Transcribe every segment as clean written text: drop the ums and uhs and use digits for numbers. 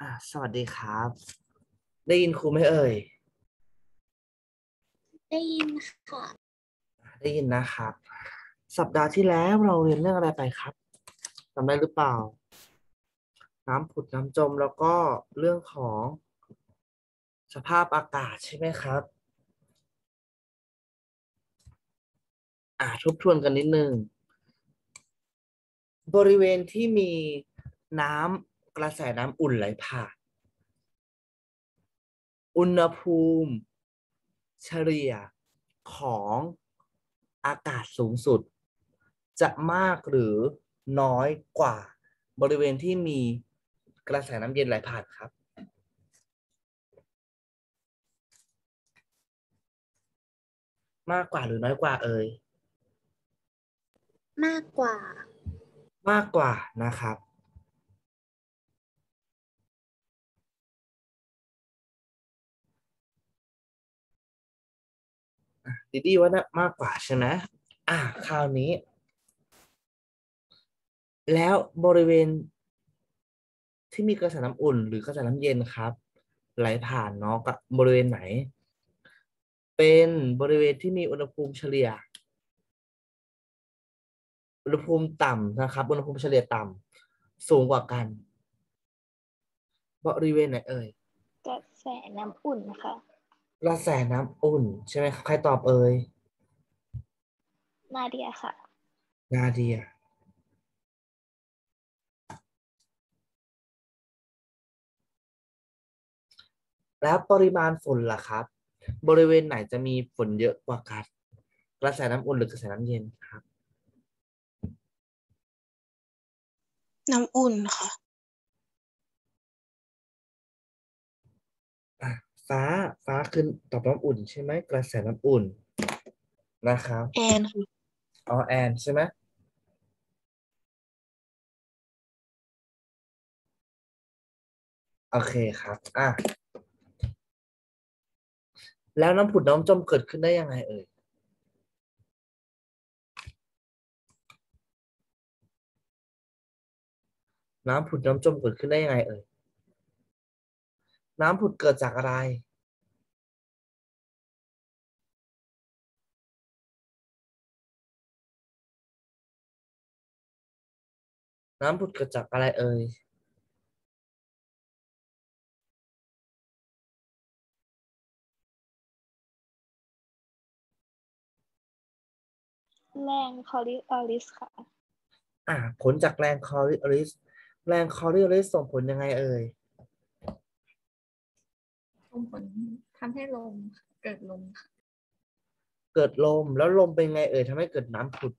สวัสดีครับ ได้ยินครูไหมเอ่ยได้ยินค่ะได้ยินนะครับ สัปดาห์ที่แล้วเราเรียนเรื่องอะไรไปครับจำได้หรือเปล่า น้ำผุดน้ำจมแล้วก็เรื่องของสภาพอากาศใช่ไหมครับทบทวนกันนิดนึง บริเวณที่มีน้ำกระแสน้ำอุ่นไหลผ่านอุณหภูมิเฉลี่ยของอากาศสูงสุดจะมากหรือน้อยกว่าบริเวณที่มีกระแสน้ำเย็นไหลผ่านครับมากกว่าหรือน้อยกว่าเอ่ยมากกว่ามากกว่านะครับดิดี้ว่านะมากกว่าใช่ไหมคราวนี้แล้วบริเวณที่มีกระแสน้ำอุ่นหรือกระแสน้ำเย็นครับไหลผ่านเนาะกับบริเวณไหนเป็นบริเวณที่มีอุณหภูมิเฉลี่ยอุณหภูมิต่ำนะครับอุณหภูมิเฉลี่ยต่ำสูงกว่ากันบริเวณไหนเอ่ยกระแสน้ำอุ่นค่ะกระแสน้ำอุ่นใช่ไหมครับใครตอบเอ่ยนาเดียค่ะนาเดียแล้วปริมาณฝนล่ะครับบริเวณไหนจะมีฝนเยอะกว่ากันกระแสน้ำอุ่นหรือกระแสน้ำเย็นครับน้ำอุ่นค่ะอ่ะฟ้าฟ้าคือตอบน้ำอุ่นใช่ไหมกระแสน้ำอุ่นนะครับแอนค่ะแอนใช่ไหมโอเคครับแล้วน้ำผุดน้ำจมเกิดขึ้นได้ยังไงเอ่ยน้ำผุดน้ำจมเกิดขึ้นได้ยังไงเอ่ยน้ำผุดเกิดจากอะไรน้ำผุดเกิดจากอะไรเอ่ยแรงคอริออริสค่ะผลจากแรงคอริออริสแรงคอริออริสส่งผลยังไงเอ่ยส่งผลทำให้ลมเกิดลมค่ะเกิดลมแล้วลมเป็นไงเอ่ยทำให้เกิดน้ำผุด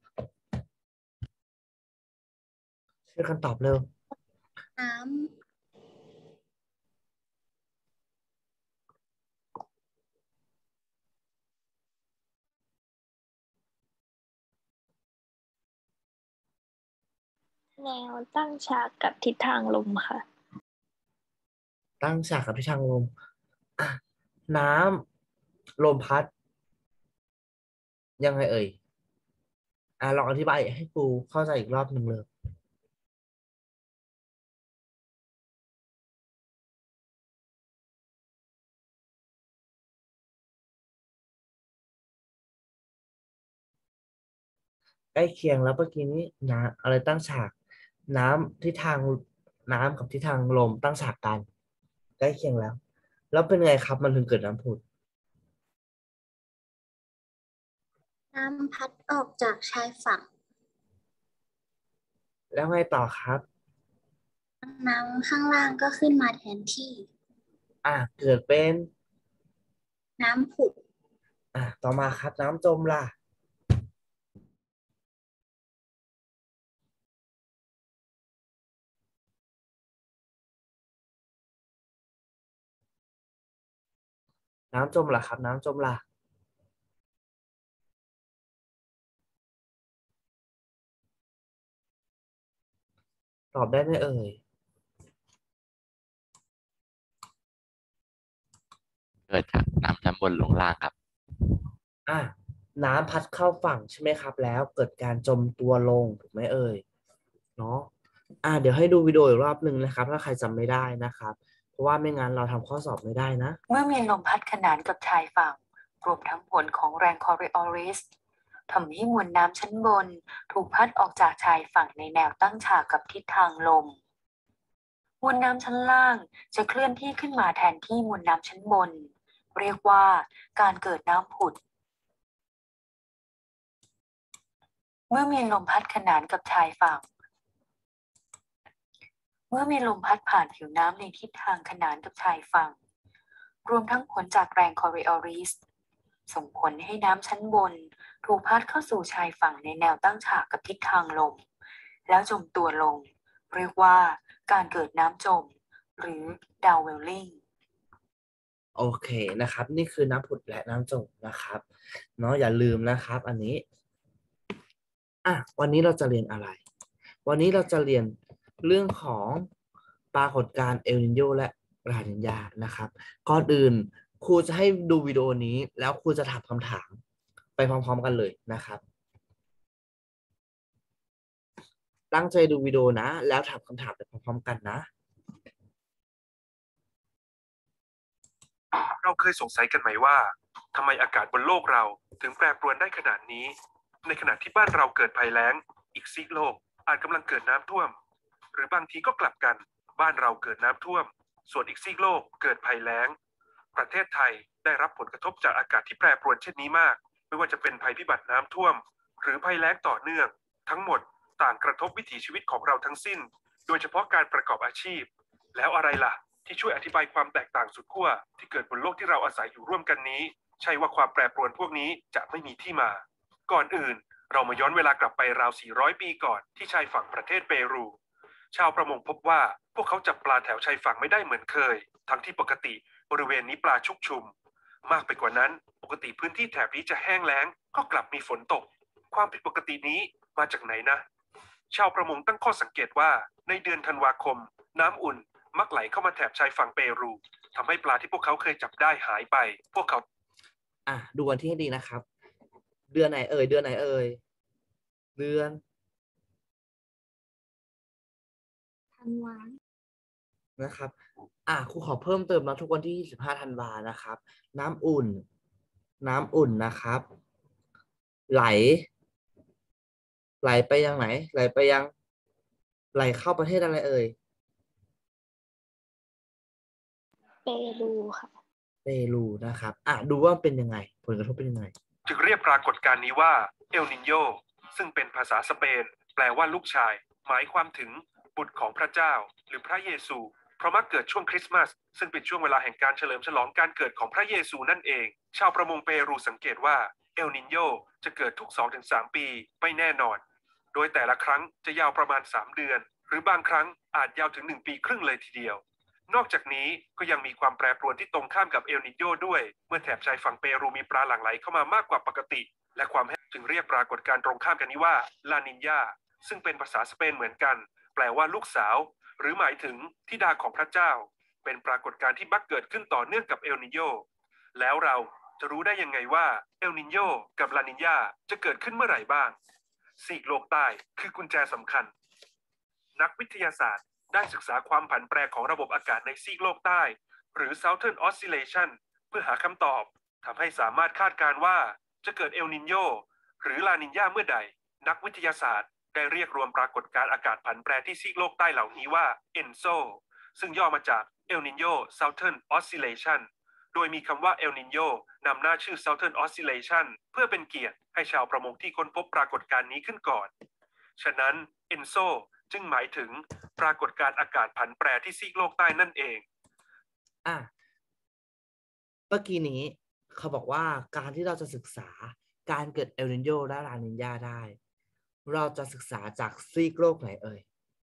ช่วยกันตอบเร็วน้ำแนวตั้งฉากกับทิศทางลมค่ะตั้งฉากกับทิศทางลมอ่ะน้ำลมพัดยังไงเอ่ยลองอธิบายให้ครูเข้าใจอีกรอบหนึ่งเลยใกล้เคียงแล้วเมื่อกี้นี้น้ำอะไรตั้งฉากน้ำทิศทางน้ำกับทิศทางลมตั้งฉากกันใกล้เคียงแล้วแล้วเป็นไงครับมันถึงเกิดน้ำผุดน้ำพัดออกจากชายฝั่งแล้วไงต่อครับน้ำข้างล่างก็ขึ้นมาแทนที่เกิดเป็นน้ำผุดต่อมาครับน้ำจมล่ะน้ำจมล่ะครับน้ำจมล่ะตอบได้ไหมเอ่ยเกิดจากน้ำชั้นบนลงล่างครับอ่ะน้ำพัดเข้าฝั่งใช่ไหมครับแล้วเกิดการจมตัวลงถูกไหมเอ่ยเนาะเดี๋ยวให้ดูวิดีโออีกรอบหนึ่งนะครับถ้าใครจำไม่ได้นะครับเพราะว่าไม่งั้นเราทำข้อสอบไม่ได้นะเมื่อมีลมพัดขนานกับชายฝั่งรวมทั้งผลของแรงคอริออริสทำให้มวลน้ำชั้นบนถูกพัดออกจากชายฝั่งในแนวตั้งฉากกับทิศทางลมมวลน้ำชั้นล่างจะเคลื่อนที่ขึ้นมาแทนที่มวลน้ำชั้นบนเรียกว่าการเกิดน้ำผุดเมื่อมีลมพัดขนานกับชายฝั่งเมื่อมีลมพัดผ่านผิวน้ำในทิศทางขนานกับชายฝั่งรวมทั้งผลจากแรงคอริออริสส่งผลให้น้ำชั้นบนถูกพัดเข้าสู่ชายฝั่งในแนวตั้งฉากกับทิศทางลมแล้วจมตัวลงเรียกว่าการเกิดน้ำจมหรือดาวเวลลิ่งโอเคนะครับ นี่คือน้ำผุดและน้ำจมนะครับเนาะอย่าลืมนะครับ อันนี้วันนี้เราจะเรียนอะไร วันนี้เราจะเรียนเรื่องของปรากฏการณ์เอลนิโญและลานิญานะครับก่อนอื่นครูจะให้ดูวิดีโอนี้แล้วครูจะถามคำถามไปพร้อมๆกันเลยนะครับ ตั้งใจดูวิดีโอนะแล้วถามคำถามไปพร้อมๆกันนะเราเคยสงสัยกันไหมว่าทำไมอากาศบนโลกเราถึงแปรปรวนได้ขนาดนี้ในขณะที่บ้านเราเกิดภัยแล้งอีกซีกโลกอาจกำลังเกิดน้ำท่วมหรือบางทีก็กลับกันบ้านเราเกิดน้ำท่วมส่วนอีกซีกโลกเกิดภัยแล้งประเทศไทยได้รับผลกระทบจากอากาศที่แปรปรวนเช่นนี้มากไม่ว่าจะเป็นภัยพิบัติน้ำท่วมหรือภัยแล้งต่อเนื่องทั้งหมดต่างกระทบวิถีชีวิตของเราทั้งสิ้นโดยเฉพาะการประกอบอาชีพแล้วอะไรล่ะที่ช่วยอธิบายความแตกต่างสุดขั้วที่เกิดบนโลกที่เราอาศัยอยู่ร่วมกันนี้ใช่ว่าความแปรปรวนพวกนี้จะไม่มีที่มาก่อนอื่นเรามาย้อนเวลากลับไปราว400 ปีก่อนที่ชายฝั่งประเทศเปรูชาวประมงพบว่าพวกเขาจับปลาแถวชายฝั่งไม่ได้เหมือนเคยทั้งที่ปกติบริเวณนี้ปลาชุกชุมมากไปกว่านั้นปกติพื้นที่แถบนี้จะแห้งแล้งก็กลับมีฝนตกความผิดปกตินี้มาจากไหนนะชาวประมงตั้งข้อสังเกตว่าในเดือนธันวาคมน้ำอุ่นมักไหลเข้ามาแถบชายฝั่งเปรูทำให้ปลาที่พวกเขาเคยจับได้หายไปพวกเขาดูวันที่ให้ดีนะครับ เดือนไหนเอ่ย เดือนไหนเอ่ย เดือนธันวานะครับครูขอเพิ่มเติมนะทุกวันที่25 ธันวานะครับ น้ำอุ่นนะครับ ไหลไปยังไหน ไหลเข้าประเทศอะไรเอ่ยเปรูค่ะเปรูนะครับดูว่าเป็นยังไงผลกระทบเป็นยังไงจึงเรียกปรากฏการณ์นี้ว่าเอลนิโญซึ่งเป็นภาษาสเปนแปลว่าลูกชายหมายความถึงบุตรของพระเจ้าหรือพระเยซูเพราะมักเกิดช่วงคริสต์มาสซึ่งเป็นช่วงเวลาแห่งการเฉลิมฉลองการเกิดของพระเยซูนั่นเองชาวประมงเปรูสังเกตว่าเอลนิโญจะเกิดทุก 2-3 ปีไม่แน่นอนโดยแต่ละครั้งจะยาวประมาณ3 เดือนหรือบางครั้งอาจยาวถึง1 ปีครึ่งเลยทีเดียวนอกจากนี้ก็ยังมีความแปรปรวนที่ตรงข้ามกับเอลนิโญด้วยเมื่อแถบชายฝั่งเปรูมีปลาหลั่งไหลเข้ามามากกว่าปกติและความแห้งจึงเรียกปรากฏการณ์ตรงข้ามกันนี้ว่าลานิญญาซึ่งเป็นภาษาสเปนเหมือนกันแปลว่าลูกสาวหรือหมายถึงธิดาของพระเจ้าเป็นปรากฏการณ์ที่มักเกิดขึ้นต่อเนื่องกับเอลนิโญแล้วเราจะรู้ได้ยังไงว่าเอลนิโญกับลานิญญาจะเกิดขึ้นเมื่อไหร่บ้างซีกโลกใต้คือกุญแจสำคัญนักวิทยาศาสตร์ได้ศึกษาความผันแปรของระบบอากาศในซีกโลกใต้หรือ Southern Oscillation เพื่อหาคำตอบทำให้สามารถคาดการณ์ว่าจะเกิดเอลนิโญหรือลานิญญาเมื่อใดนักวิทยาศาสตร์ได้เรียกรวมปรากฏการณ์อากาศผันแปรที่ซีกโลกใต้เหล่านี้ว่าเอนโซซึ่งย่อมาจาก El Niño Southern Oscillation โดยมีคำว่า El Niño นำหน้าชื่อ Southern Oscillation เพื่อเป็นเกียรติให้ชาวประมงที่ค้นพบปรากฏการณ์นี้ขึ้นก่อนฉะนั้นเอนโซจึงหมายถึงปรากฏการณ์อากาศผันแปรที่ซีกโลกใต้นั่นเองเมื่อกี้นี้เขาบอกว่าการที่เราจะศึกษาการเกิดเอลนิโญและลานิญญาได้เราจะศึกษาจากซีกโลกไหนเอ่ย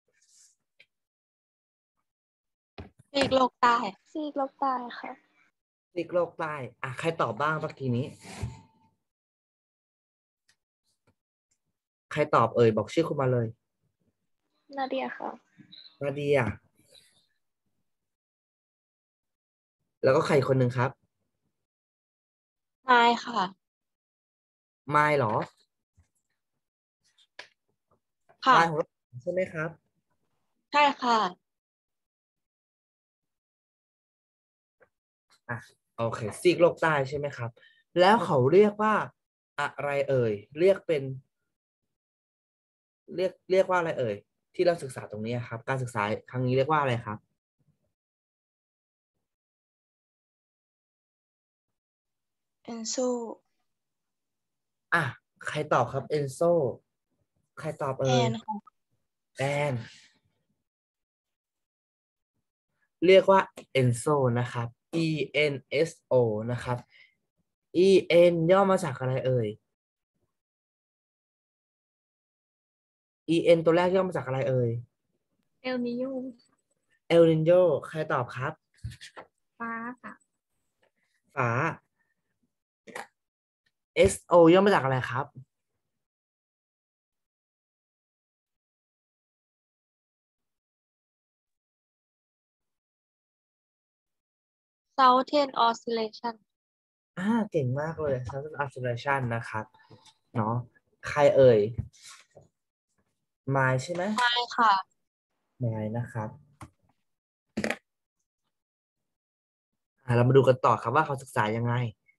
ซีกโลกใต้ซีกโลกใต้ค่ะซีกโลกใต้ใครตอบบ้างเมื่อกี้นี้ ใครตอบเอ่ยบอกชื่อคุณมาเลยนาเดียค่ะนาเดียแล้วก็ใครคนหนึ่งครับไม้ค่ะไมล์เหรอค่ะไมล์ของเราใช่ไหมครับใช่ค่ะอ่ะโอเคซีกโลกใต้ใช่ไหมครับ แล้วเขาเรียกว่าอะไรเอ่ยเรียกเป็นเรียกว่าอะไรเอ่ยที่เราศึกษาตรงนี้ครับ การศึกษาครั้งนี้เรียกว่าอะไรครับเอนโซอ่ะใครตอบครับเอนโซใครตอบแอเอ่ยนค่ะแอนเรียกว่า ENSO นะครับ ENSO นะครับ EN ย่อมาจากอะไรเอ่ย EN ตัวแรกย่อมาจากอะไรเอ่ยเอลนิโย El Niño ใครตอบครับฟ้าค่ะฟ้า SO ย่อมาจากอะไรครับเซาเทนออสซิเลชันเก่งมากเลย Southern Observation นะครับเนาะใครเอ่ย มายใช่ไหมใช่ค่ะมายนะครับเรามาดูกันต่อครับว่าเขาศึกษายังไง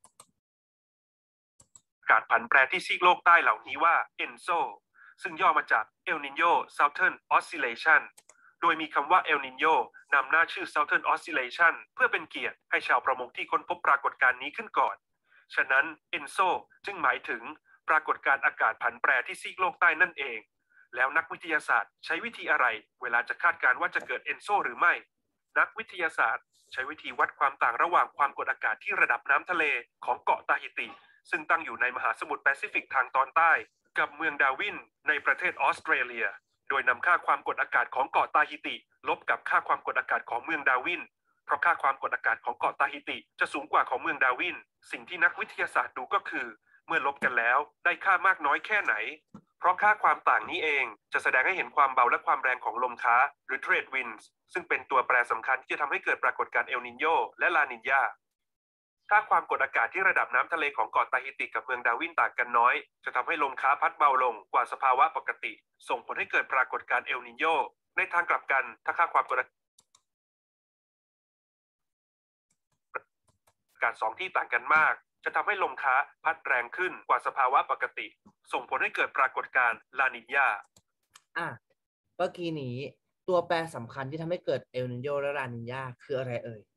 การผันแปรที่ซีกโลกใต้เหล่านี้ว่า ENSO ซึ่งย่อมาจาก El Niño Southern Oscillation โดยมีคำว่า El Niño นำหน้าชื่อ Southern Oscillation เพื่อเป็นเกียรติให้ชาวประมงที่ค้นพบปรากฏการณ์นี้ขึ้นก่อน ฉะนั้น ENSO จึงหมายถึงปรากฏการณ์อากาศผันแปรที่ซีกโลกใต้นั่นเอง แล้วนักวิทยาศาสตร์ใช้วิธีอะไรเวลาจะคาดการณ์ว่าจะเกิด ENSO หรือไม่ นักวิทยาศาสตร์ใช้วิธีวัดความต่างระหว่างความกดอากาศที่ระดับน้ำทะเลของเกาะตาฮิติซึ่งตั้งอยู่ในมหาสมุทรแปซิฟิกทางตอนใต้กับเมืองดาวินในประเทศออสเตรเลียโดยนำค่าความกดอากาศของเกาะตาฮิติลบกับค่าความกดอากาศของเมืองดาวินเพราะค่าความกดอากาศของเกาะตาฮิติจะสูงกว่าของเมืองดาวินสิ่งที่นักวิทยาศาสตร์ดูก็คือเมื่อลบกันแล้วได้ค่ามากน้อยแค่ไหนเพราะค่าความต่างนี้เองจะแสดงให้เห็นความเบาและความแรงของลมค้าหรือ trade winds ซึ่งเป็นตัวแปรสำคัญที่จะทำให้เกิดปรากฏการณ์เอลนิโญและลานิญาถ้าความกดอากาศที่ระดับน้ำทะเลของเกาะตาฮิติกับเมืองดาวินต่างกันน้อยจะทำให้ลมค้าพัดเบาลงกว่าสภาวะปกติส่งผลให้เกิดปรากฏการณ์เอลนิโญในทางกลับกันถ้าค่าความกดอากาศสองที่ต่างกันมากจะทำให้ลมค้าพัดแรงขึ้นกว่าสภาวะปกติส่งผลให้เกิดปรากฏการณ์ลานิญาเมื่อกี้นี้ตัวแปรสำคัญที่ทำให้เกิดเอลนิโญและลานิญาคืออะไรเอ่ย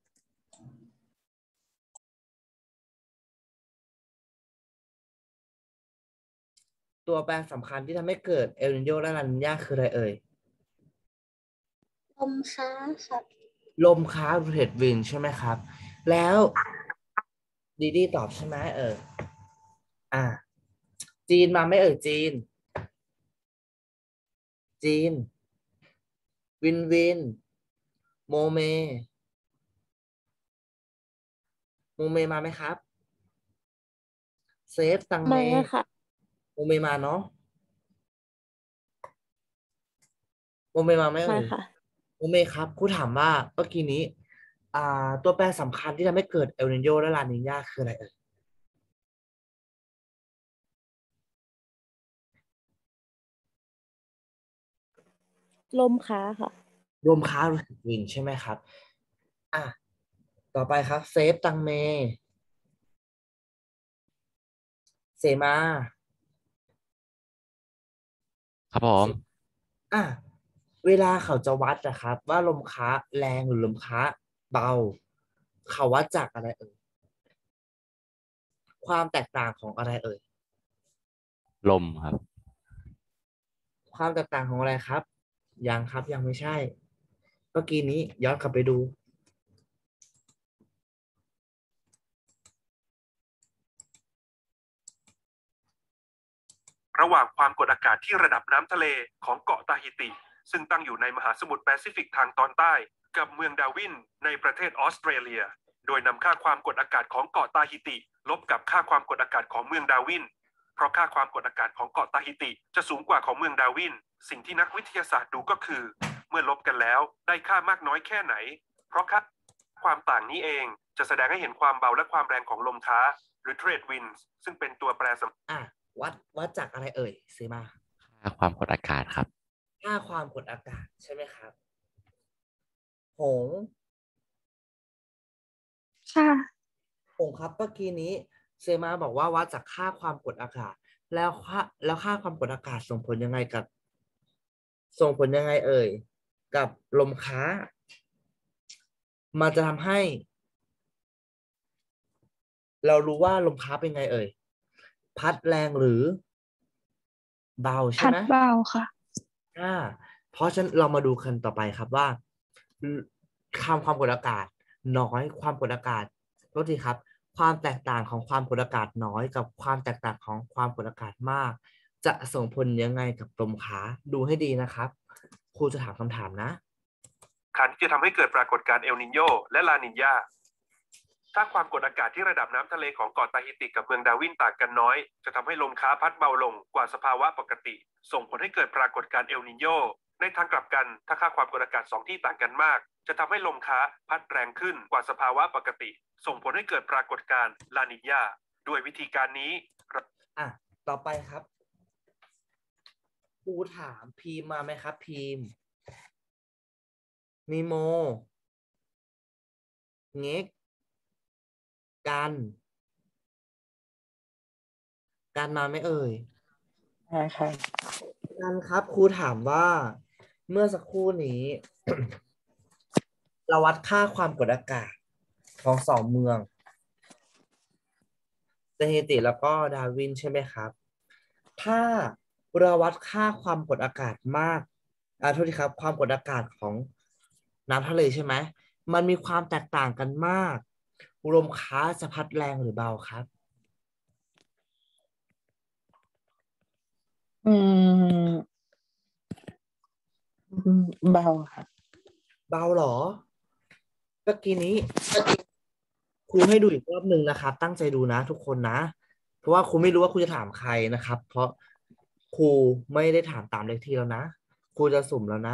ตัวแปรสำคัญที่ทำให้เกิดเอลนิโญและลานิญาคืออะไรเอ่ยลมค้าค่ะลมค้าหรือเทรดวินใช่ไหมครับแล้วดีตอบใช่ไหมจีนมาไม่เอ่ยจีนวินโมเมมาไหมครับเซฟตังเมมาค่ะโมเมมาเนาะโมเมมาไหมเอ่มาย ค่ะโมเมครับครูถามว่าเมื่อกี้นี้ตัวแปรสำคัญที่ทำให้เกิดเอลนิโญและลานิญาคืออะไรเอ่ยลมค้าค่ะลมค้าหรือวินใช่ไหมครับต่อไปครับเซฟตังเมเสมาครับผมเวลาเขาจะวัดนะครับว่าลมค้าแรงหรือลมค้าเบาเขาวัดจากอะไรเอ่ยความแตกต่างของอะไรเอ่ยลมครับความแตกต่างของอะไรครับยังครับยังไม่ใช่เมื่อกี้นี้ย้อนกลับไปดูระหว่างความกดอากาศที่ระดับน้ำทะเลของเกาะตาฮิติซึ่งตั้งอยู่ในมหาสมุทรแปซิฟิกทางตอนใต้กับเมืองดาวินในประเทศออสเตรเลียโดยนำค่าความกดอากาศของเกาะตาฮิติลบกับค่าความกดอากาศของเมืองดาวินเพราะค่าความกดอากาศของเกาะตาฮิติจะสูงกว่าของเมืองดาวินสิ่งที่นักวิทยาศาสตร์ดูก็คือเมื่อลบกันแล้วได้ค่ามากน้อยแค่ไหนเพราะค่าความต่างนี้เองจะแสดงให้เห็นความเบาและความแรงของลมค้าหรือ trade winds ซึ่งเป็นตัวแปรสำคัญวัดจากอะไรเอ่ยเซมาค่าความกดอากาศครับค่าความกดอากาศใช่ไหมครับหงค่ะผมครับเมื่อกี้นี้เซมาบอกว่าวัดจากค่าความกดอากาศ แล้วค่าความกดอากาศส่งผลยังไงเอ่ยกับลมค้า มันจะทำให้ เรารู้ว่าลมค้าเป็นไงเอ่ย พัดแรงหรือเบาใช่พัดไหมเบาค่ะเพราะฉะนั้นเรามาดูกันต่อไปครับว่าความกดอากาศน้อยความกดอากาศโทษทีครับ ความแตกต่างของความกดอากาศน้อยกับความแตกต่างของความกดอากาศมาก จะส่งผลยังไงกับลมค้าดูให้ดีนะครับ ครูจะถามคำถามนะขันที่จะทำให้เกิดปรากฏการณ์เอลนิโญและลานิญาถ้าความกดอากาศที่ระดับน้ำทะเลของเกาะตาฮิติกับเมืองดาร์วินต่างกันน้อยจะทำให้ลมค้าพัดเบาลงกว่าสภาวะปกติส่งผลให้เกิดปรากฏการณ์เอลนิโญในทางกลับกันถ้าค่าความกดอากาศ2ที่ต่างกันมากจะทำให้ลมค้าพัดแรงขึ้นกว่าสภาวะปกติส่งผลให้เกิดปรากฏการณ์ลานิญาด้วยวิธีการนี้ต่อไปครับครูถามพีมมาไหมครับพีมมีโมเง็กกันมาไหมเอ่ยค่ะกันครับครูถามว่าเมื่อสักครู่นี้ เราวัดค่าความกดอากาศของ2 เมืองเตเฮติแล้วก็ดาร์วินใช่ไหมครับ ถ้าเราวัดค่าความกดอากาศมากโทษทีครับ ความกดอากาศของน้ำทะเลใช่ไหม มันมีความแตกต่างกันมากลมค้าจะพัดแรงหรือเบาครับเบาค่ะเบาเหรอเมื่อกี้นี้ครูให้ดูอีกรอบหนึ่งนะครับ ตั้งใจดูนะทุกคนนะ เพราะว่าครูไม่รู้ว่าครูจะถามใครนะครับ เพราะครูไม่ได้ถามตามเลขที่แล้วนะ ครูจะสุ่มแล้วนะ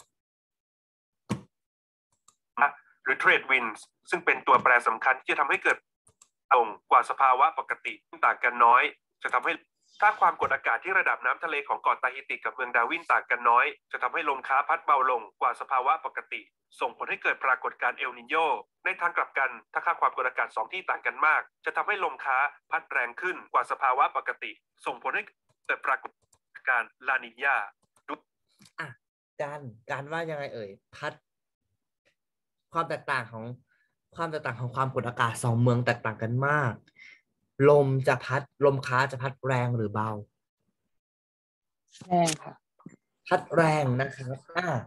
หรือ trade winds ซึ่งเป็นตัวแปรสำคัญที่จะทำให้เกิดลงกว่าสภาวะปกติต่างกันน้อยจะทำให้ถ้าความกดอากาศที่ระดับน้ำทะเลของเกาะตาฮิติกับเมืองดาร์วินต่างกันน้อยจะทำให้ลมค้าพัดเบาลงกว่าสภาวะปกติส่งผลให้เกิดปรากฏการณ์เอลนิโญในทางกลับกันถ้าค่าความกดอากาศ2ที่ต่างกันมากจะทำให้ลมค้าพัดแรงขึ้นกว่าสภาวะปกติส่งผลให้เกิดปรากฏการณ์ลานิญาการว่ายังไงเอ่ยพัดความแตกต่างของความกดอากาศ2 เมืองแตกต่างกันมากลมค้าจะพัดแรงหรือเบาแรงค่ะพัดแรงนะครับ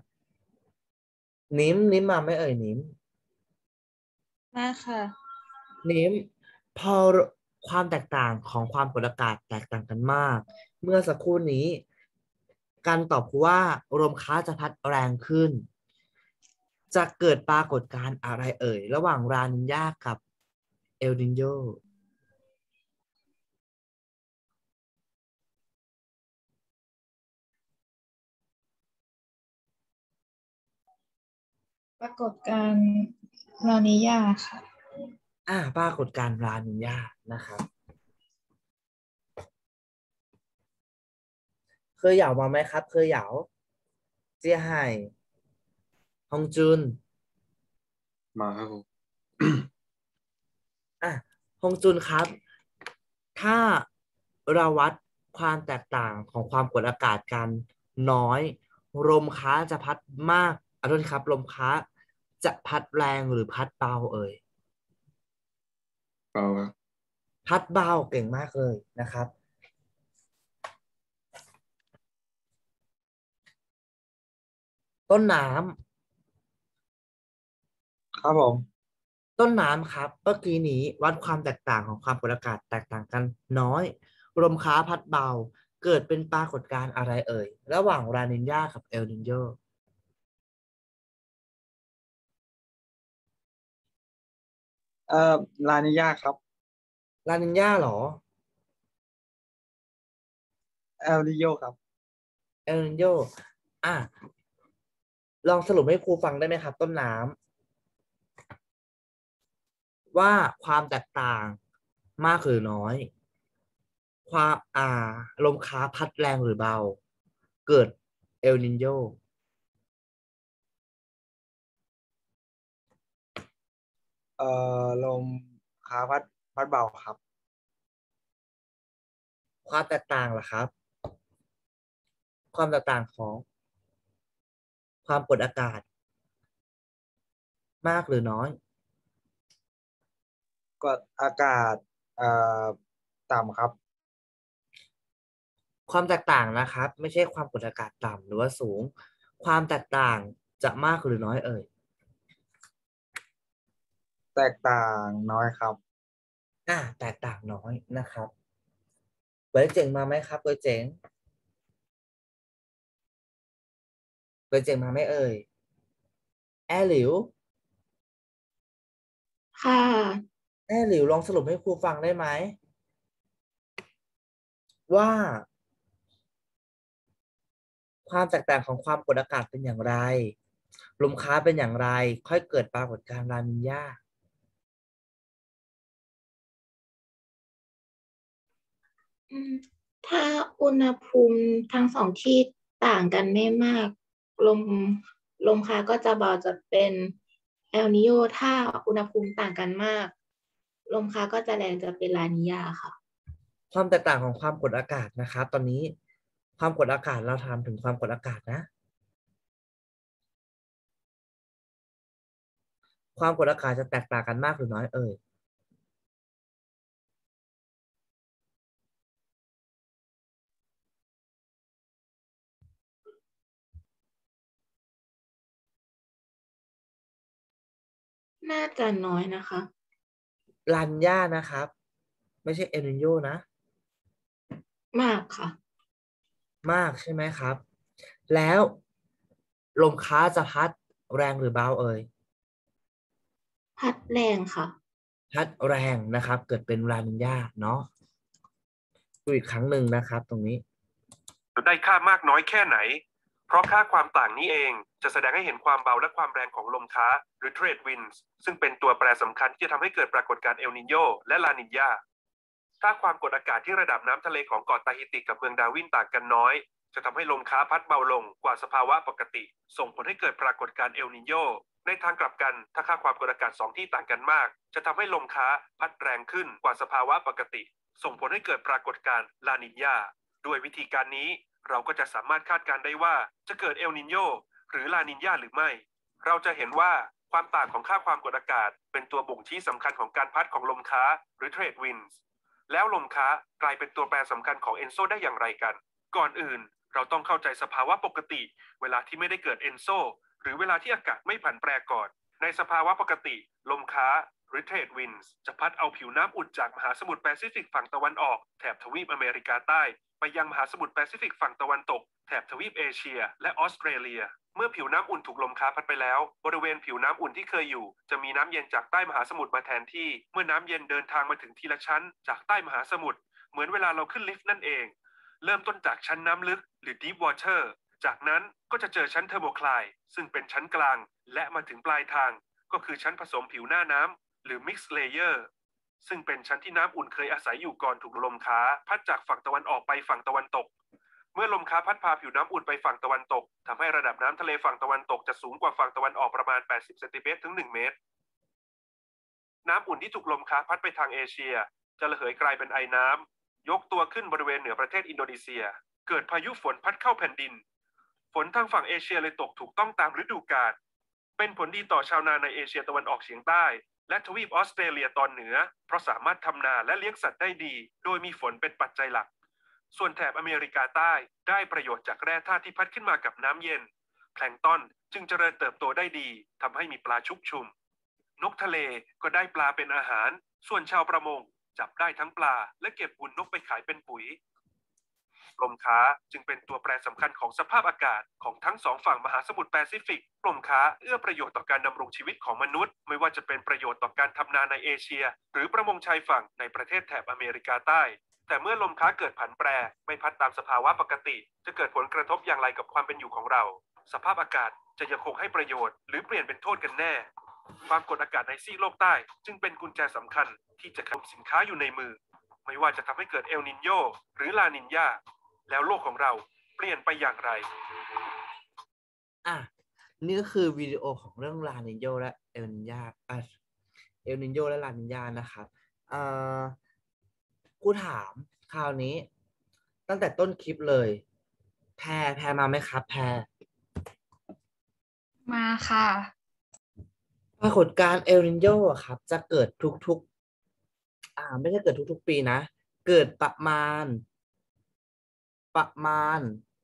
นิ้มมาไม่เอ่ยนิ้มมาค่ะนิ้มพอความแตกต่างของความกดอากาศแตกต่างกันมากเมื่อสักครู่นี้การตอบว่าลมค้าจะพัดแรงขึ้นจะเกิดปรากฏการณ์อะไรเอ่ยระหว่างลานิญากับเอลนิโญปรากฏการณ์ลานิญาค่ะปรากฏการณ์ลานิญานะครับเคยเหยามาไหมครับเคยเหยาเจียไห่ฮงจุนมาครับผมฮงจุนครับ ถ้าเราวัดความแตกต่างของความกดอากาศกันน้อยลมค้าจะพัดมากขอโทษครับลมค้าจะพัดแรงหรือพัดเบาเอ่ยเบาครับพัดเบาเก่งมากเลยนะครับ ต้นน้ำครับผมต้นน้ำครับเมื่อกี้นี้วัดความแตกต่างของความกดอากาศแตกต่างกันน้อยลมค้าพัดเบาเกิดเป็นปรากฏการณ์อะไรเอ่ยระหว่างลานิญากับเอลนิโญลานิญาครับลานิญาเหรอเอลนิโญครับเอลนิโญลองสรุปให้ครูฟังได้ไหมครับต้นน้ำว่าความแตกต่างมากหรือน้อยความลมค้าพัดแรงหรือเบาเกิดเอลนิโญลมค้าพัดเบาครับความแตกต่างล่ะครับ ความแตกต่างของความกดอากาศ มากหรือน้อยกดอากาศต่ำครับความแตกต่างนะครับ ไม่ใช่ความกดอากาศต่ำหรือว่าสูง ความแตกต่างจะมากหรือน้อยเอ่ยแตกต่างน้อยครับแตกต่างน้อยนะครับเวยเจ๋งมาไหมครับเวยเจ๋งมาไหมเอ่ยแอหลิวค่ะแอหลิวลองสรุปให้ครูฟังได้ไหมว่า ความแตกต่างของความกดอากาศเป็นอย่างไร ลมค้าเป็นอย่างไร ค่อยเกิดปรากฏการณ์ลานิญาถ้าอุณหภูมิทั้งสองที่ต่างกันไม่มาก ลมค่ะก็จะเบาจะเป็นเอลนิโยถ้าอุณหภูมิต่างกันมาก ลมค่ะก็จะแรงจะเป็นลานิญาค่ะความแตกต่างของความกดอากาศนะครับ ตอนนี้ความกดอากาศเราถามถึงความกดอากาศนะ ความกดอากาศจะแตกต่างกันมากหรือน้อยเอ่ยน่าจะน้อยนะคะลานิญานะครับ ไม่ใช่เอลนิโญนะมากค่ะมากใช่ไหมครับ แล้วลมค้าจะพัดแรงหรือเบาเอ่ยพัดแรงค่ะพัดแรงนะครับ เกิดเป็นลานิญญาเนาะดูอีกครั้งหนึ่งนะครับตรงนี้ได้ค่ามากน้อยแค่ไหน เพราะค่าความต่างนี้เองจะแสดงให้เห็นความเบาและความแรงของลมค้าหรือ trade winds ซึ่งเป็นตัวแปรสำคัญที่จะทำให้เกิดปรากฏการณ์เอลนิโญและลานิญญาถ้าความกดอากาศที่ระดับน้ำทะเลของเกาะตาฮิติกับเมืองดาร์วินต่างกันน้อยจะทำให้ลมค้าพัดเบาลงกว่าสภาวะปกติส่งผลให้เกิดปรากฏการณ์เอลนิโญในทางกลับกันถ้าค่าความกดอากาศ2ที่ต่างกันมากจะทำให้ลมค้าพัดแรงขึ้นกว่าสภาวะปกติส่งผลให้เกิดปรากฏการณ์ลานิญญาด้วยวิธีการนี้เราก็จะสามารถคาดการณ์ได้ว่าจะเกิดเอลนิโญหรือลานิญญาหรือไม่เราจะเห็นว่าความต่างของค่าความกดอากาศเป็นตัวบ่งชี้สำคัญของการพัดของลมค้าหรือ trade winds แล้วลมค้ากลายเป็นตัวแปรสำคัญของเอนโซได้อย่างไรกันก่อนอื่นเราต้องเข้าใจสภาวะปกติเวลาที่ไม่ได้เกิดเอนโซหรือเวลาที่อากาศไม่ผันแปรก่อนในสภาวะปกติลมค้าหรือ trade winds จะพัดเอาผิวน้ำอุ่นจากมหาสมุทรแปซิฟิกฝั่งตะวันออกแถบทวีปอเมริกาใต้ไปยังมหาสมุทรแปซิฟิกฝั่งตะวันตกแถบทวีปเอเชียและออสเตรเลียเมื่อผิวน้ำอุ่นถูกลมค้าพัดไปแล้วบริเวณผิวน้ำอุ่นที่เคยอยู่จะมีน้ำเย็นจากใต้มหาสมุทรมาแทนที่เมื่อน้ำเย็นเดินทางมาถึงทีละชั้นจากใต้มหาสมุทรเหมือนเวลาเราขึ้นลิฟต์นั่นเองเริ่มต้นจากชั้นน้ำลึกหรือ deep water จากนั้นก็จะเจอชั้นเทอร์โมคลายซึ่งเป็นชั้นกลางและมาถึงปลายทางก็คือชั้นผสมผิวหน้าน้ำหรือ mixed layer ซึ่งเป็นชั้นที่น้ำอุ่นเคยอาศัยอยู่ก่อนถูกลมค้าพัดจากฝั่งตะวันออกไปฝั่งตะวันตกเมื่อลมค้าพัดพาผิวน้ำอุ่นไปฝั่งตะวันตกทำให้ระดับน้ำทะเลฝั่งตะวันตกจะสูงกว่าฝั่งตะวันออกประมาณ80 เซนติเมตรถึง 1 เมตรน้ำอุ่นที่ถูกลมค้าพัดไปทางเอเชียจะระเหยกลายเป็นไอน้ำยกตัวขึ้นบริเวณเหนือประเทศอินโดนีเซียเกิดพายุฝนพัดเข้าแผ่นดินฝนทางฝั่งเอเชียเลยตกถูกต้องตามฤดูกาลเป็นผลดีต่อชาวนาในเอเชียตะวันออกเฉียงใต้และทวีปออสเตรเลียตอนเหนือเพราะสามารถทำนาและเลี้ยงสัตว์ได้ดีโดยมีฝนเป็นปัจจัยหลักส่วนแถบอเมริกาใต้ได้ประโยชน์จากแร่ธาตุที่พัดขึ้นมากับน้ำเย็นแพลงก์ตอนจึงเจริญเติบโตได้ดีทำให้มีปลาชุกชุมนกทะเลก็ได้ปลาเป็นอาหารส่วนชาวประมงจับได้ทั้งปลาและเก็บบุญนกไปขายเป็นปุ๋ยลมค้าจึงเป็นตัวแปรสำคัญของสภาพอากาศของทั้งสองฝั่งมหาสมุทรแปซิฟิกลมค้าเอื้อประโยชน์ต่อการดำรงชีวิตของมนุษย์ไม่ว่าจะเป็นประโยชน์ต่อการทำนาในเอเชียหรือประมงชายฝั่งในประเทศแถบอเมริกาใต้แต่เมื่อลมค้าเกิดผันแปรไม่พัดตามสภาวะปกติจะเกิดผลกระทบอย่างไรกับความเป็นอยู่ของเราสภาพอากาศจะยังคงให้ประโยชน์หรือเปลี่ยนเป็นโทษกันแน่ความกดอากาศในซีกโลกใต้จึงเป็นกุญแจสำคัญที่จะขนสินค้าอยู่ในมือไม่ว่าจะทำให้เกิดเอลนิโญหรือลานิญญาแล้วโลกของเราเปลี่ยนไปอย่างไรนี่ก็คือวิดีโอของเรื่องลานิญโญและเอลนิญญาลนินโยและลานิญานะครับเอ่อครูถามคราวนี้ ตั้งแต่ต้นคลิปเลย แพรมาไหมครับ แพรมาค่ะปรากฏการณ์เอลนิโยอะครับ จะเกิดทุกๆไม่ใช่เกิดทุกๆปีนะ เกิดประมาณ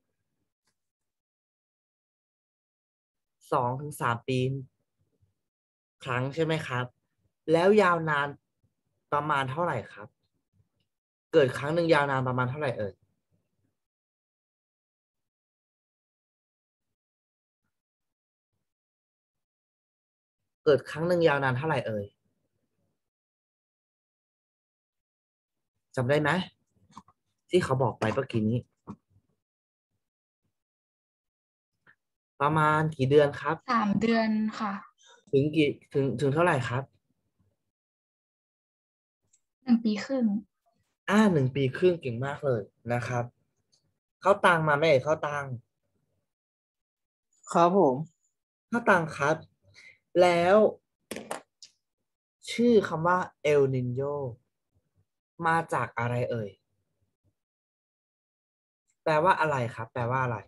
2 ถึง 3 ปีครั้งใช่ไหมครับ แล้วยาวนานประมาณเท่าไหร่ครับ เกิดครั้งหนึ่งยาวนานประมาณเท่าไหร่เอ่ย เกิดครั้งหนึ่งยาวนานเท่าไหร่เอ่ยจำได้ไหมที่เขาบอกไปเมื่อกี้นี้ ประมาณกี่เดือนครับ 3 เดือนค่ะถึงเท่าไหร่ครับ 1 ปีครึ่ง 1 ปีครึ่งเก่งมากเลยนะครับ เข้าตังมาไหมเอ่ยเข้าตังครับผมเข้าตังครับ แล้ว ชื่อคำว่าเอลนินโยมาจากอะไรเอ่ย แปลว่าอะไรครับ แปลว่าอะไร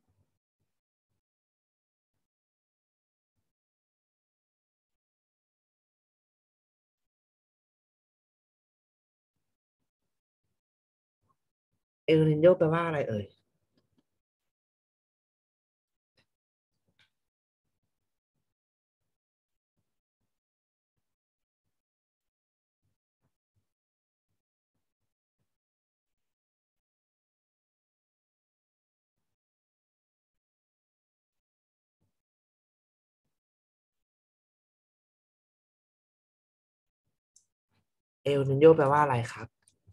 เอลนินโยแปลว่าอะไรเอ่ย เอลนินโยแปลว่าอะไรครับ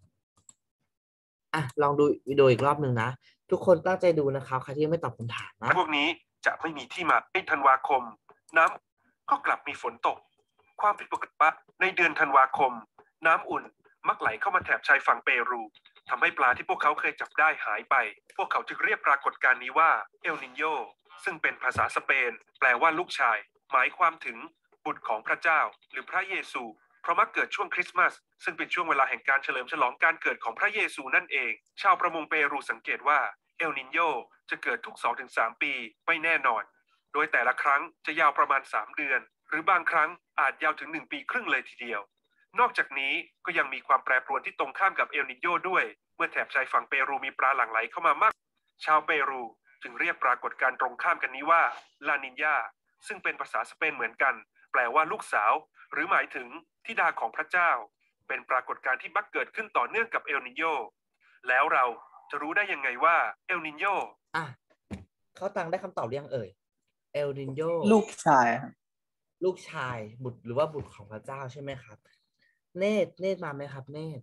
ลองดูวิดีโออีกรอบหนึ่งนะ ทุกคนตั้งใจดูนะครับใครที่ยังไม่ตอบคำถามนะพวกนี้จะไม่มีที่มาในธันวาคม น้ำก็กลับมีฝนตก ความผิดปกติในเดือนธันวาคม น้ำอุ่นมักไหลเข้ามาแถบชายฝั่งเปรูทำให้ปลาที่พวกเขาเคยจับได้หายไป พวกเขาจึงเรียกปรากฏการณ์นี้ว่าเอลนินโยซึ่งเป็นภาษาสเปน แปลว่าลูกชาย หมายความถึงบุตรของพระเจ้าหรือพระเยซูเพราะมักเกิดช่วงคริสต์มาสซึ่งเป็นช่วงเวลาแห่งการเฉลิมฉลองการเกิดของพระเยซูนั่นเอง ชาวประมงเปรูสังเกตว่าเอลนินโยจะเกิดทุก 2-3 ปีไม่แน่นอน โดยแต่ละครั้งจะยาวประมาณ 3 เดือน หรือบางครั้งอาจยาวถึง 1 ปีครึ่งเลยทีเดียว นอกจากนี้ก็ยังมีความแปรปรวนที่ตรงข้ามกับเอลนินโยด้วย เมื่อแถบชายฝั่งเปรูมีปลาหลั่งไหลเข้ามามาก ชาวเปรูจึงเรียกปรากฏการณ์ตรงข้ามกันนี้ว่าลานิญญาซึ่งเป็นภาษาสเปนเหมือนกัน แปลว่าลูกสาว หรือหมายถึงธิดาของพระเจ้า เป็นปรากฏการณ์ที่มักเกิดขึ้นต่อเนื่องกับเอลนินโยแล้วเราจะรู้ได้ยังไงว่าเอลนินโยเขาตังได้คำตอบหรือยังเอ่ย เอลนินโยลูกชายครับลูกชายบุตรหรือว่าบุตรของพระเจ้าใช่ไหมครับ เนตรมาไหมครับ เนตร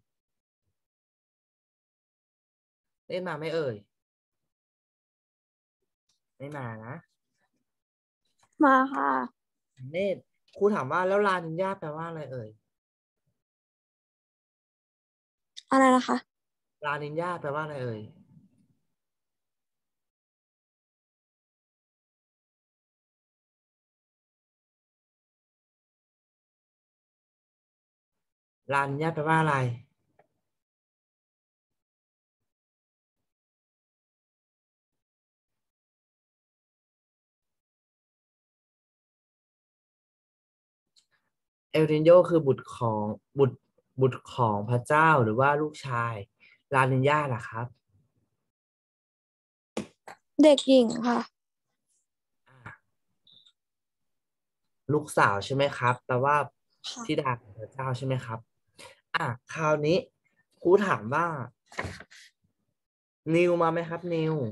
มาไหมเอ่ย ไม่มานะมาค่ะเนตรครูถามว่าแล้วลานิญญาแปลว่าอะไรเอ่ยอะไรนะคะลานิญญาแปลว่าอะไรเอ่ย ลานิญญาแปลว่าอะไร เอลนินโยคือบุตรของพระเจ้าหรือว่าลูกชาย ลานิญญาล่ะครับเด็กหญิงค่ะลูกสาวใช่ไหมครับแปลว่าค่ะธิดาของพระเจ้าใช่ไหมครับ คราวนี้ครูถามว่านิวมาไหมครับนิว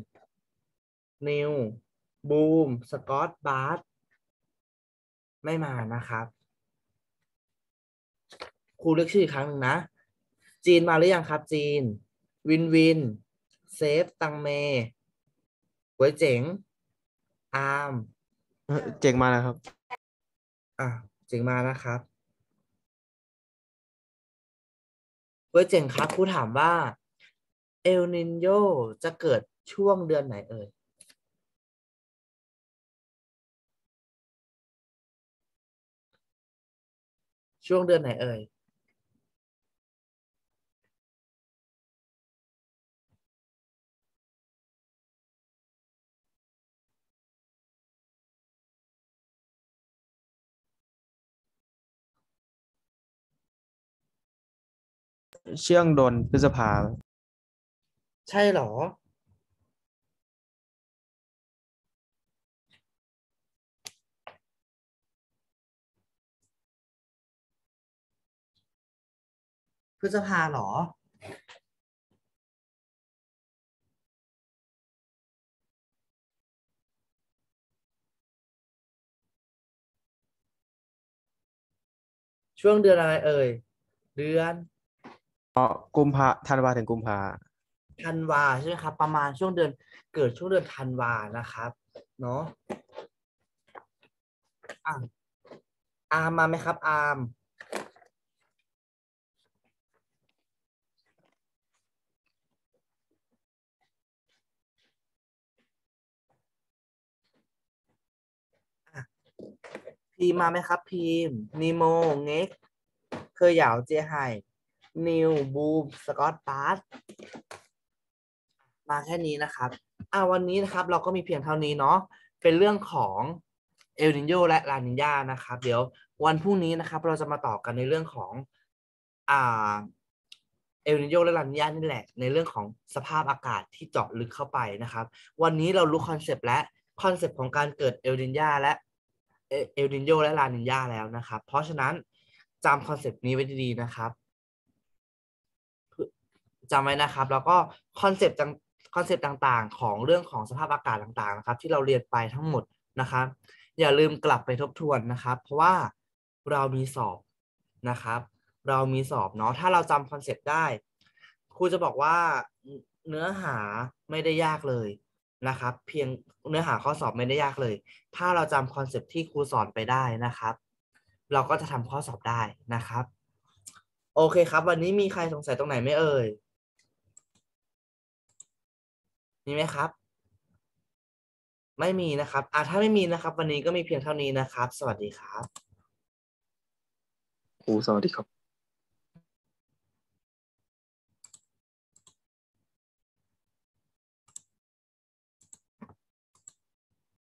บูมสกอตบาร์ตไม่มานะครับครูเลือกชื่ออีกครั้งหนึ่งนะจีนมาหรือยังครับจีนวินเซฟตังเมก๋วยเจ๋งอาร์มเจ๋งมาแล้วครับเจ๋งมานะครับก๋วยเจ๋งครับครูถามว่าเอลนินโยจะเกิดช่วงเดือนไหนเอ่ยช่วงเดือนไหนเอ่ยเชื่องโดนพฤษภาใช่เหรอพฤษภาเหรอช่วงเดือนอะไรเอ่ยเดือนกุมภาธันวาถึงกุมภาธันวาใช่ไหมครับประมาณช่วงเดือนเกิดช่วงเดือนธันวานะครับเนาะอ่ะอาร์มมาไหมครับอาร์มพีมมาไหมครับพีมนีโมเง็กเคยเหยาเจไฮนิวบูมสกอตปาร์ตมาแค่นี้นะครับวันนี้นะครับเราก็มีเพียงเท่านี้เนาะเป็นเรื่องของเอลนิโญและลานิญานะครับเดี๋ยววันพรุ่งนี้นะครับเราจะมาต่อกันในเรื่องของอ่าเอลนิโญและลานิญานี่แหละในเรื่องของสภาพอากาศที่เจาะลึกเข้าไปนะครับวันนี้เรารู้คอนเซปต์และคอนเซปต์ของการเกิดเอลนิญาและเอลนิโญและลานิญาแล้วนะครับเพราะฉะนั้นจำคอนเซปต์นี้ไว้ดีๆนะครับจำไว้นะครับแล้วก็คอนเซปต์ต่างๆของเรื่องของสภาพอากาศต่างๆนะครับที่เราเรียนไปทั้งหมดนะครับอย่าลืมกลับไปทบทวนนะครับเพราะว่าเรามีสอบนะครับเรามีสอบเนาะถ้าเราจำคอนเซปต์ได้ครูจะบอกว่าเนื้อหาไม่ได้ยากเลยนะครับเพียงเนื้อหาข้อสอบไม่ได้ยากเลยถ้าเราจำคอนเซปต์ที่ครูสอนไปได้นะครับเราก็จะทำข้อสอบได้นะครับโอเคครับวันนี้มีใครสงสัยตรงไหนไหมเอ่ยมีไหมครับไม่มีนะครับถ้าไม่มีนะครับวันนี้ก็มีเพียงเท่านี้นะครับสวัสดีครับครูสวัสดีครับ